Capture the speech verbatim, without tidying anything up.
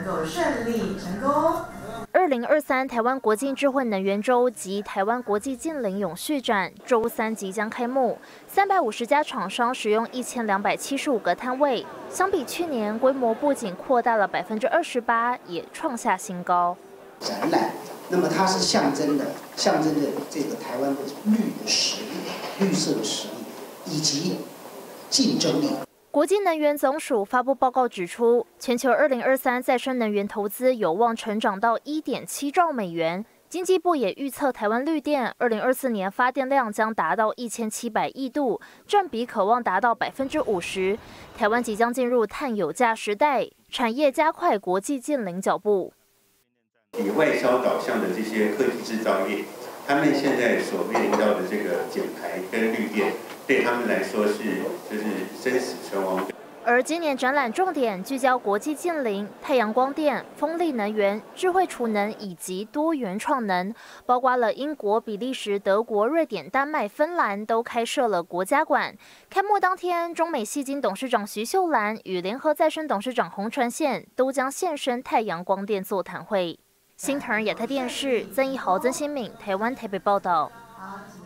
够顺利成功。 二零二三台湾国际智慧能源周及台湾国际近邻永续展周三即将开幕，三百五十家厂商使用一千两百七十五个摊位，相比去年规模不仅扩大了百分之二十八，也创下新高。 展览，那么它是象征的，象征着这个台湾的绿的实力、绿色的实力以及竞争力。 国际能源总署发布报告指出，全球二零二三再生能源投资有望成长到 一点七兆美元。经济部也预测，台湾绿电二零二四年发电量将达到一千七百亿度，占比可望达到百分之五十。台湾即将进入碳有价时代，产业加快国际近邻脚步。 以外销导向的这些科技制造业，他们现在所面临到的这个减排跟绿电，对他们来说是就是生死存亡。 而今年展览重点聚焦国际近邻、太阳光电、风力能源、智慧储能以及多元创能，包括了英国、比利时、德国、瑞典、丹麦、芬兰都开设了国家馆。开幕当天，中美矽晶董事长徐秀兰与联合再生董事长洪传宪都将现身太阳光电座谈会。新唐人亚太电视曾一豪、曾新敏，台湾台北报道。